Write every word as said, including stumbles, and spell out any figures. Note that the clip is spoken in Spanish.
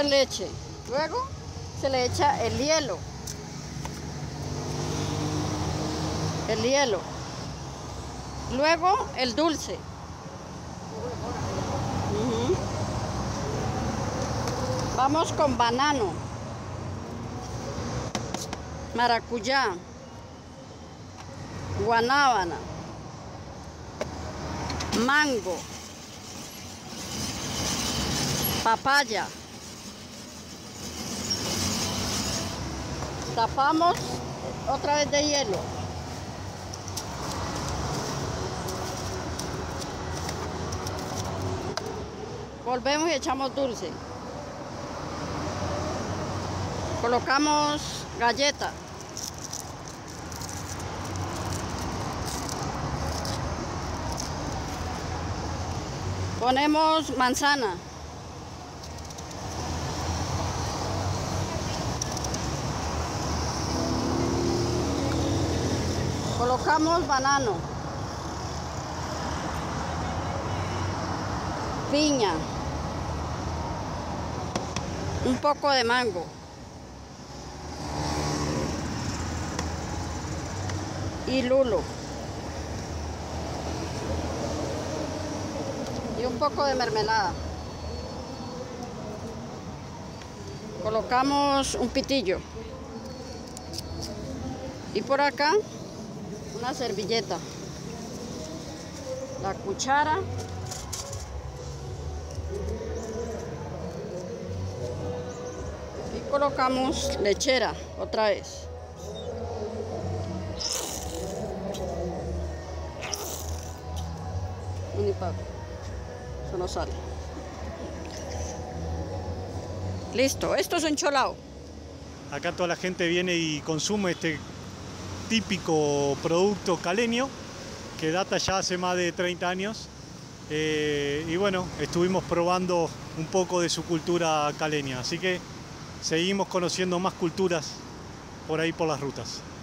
con leche. Luego se le echa el hielo. El hielo. Luego el dulce. Uh-huh. Vamos con banano, maracuyá, guanábana, mango, papaya. Tapamos otra vez de hielo. Volvemos y echamos dulce. Colocamos galleta. Ponemos manzana. Colocamos banano. Piña. Un poco de mango. Y lulo. Y un poco de mermelada. Colocamos un pitillo. Y por acá una servilleta. La cuchara. Y colocamos lechera otra vez. Unipago. Eso no sale. Listo, esto es un cholao. Acá toda la gente viene y consume este típico producto caleño que data ya hace más de treinta años. Eh, y bueno, estuvimos probando un poco de su cultura caleña. Así que seguimos conociendo más culturas por ahí por las rutas.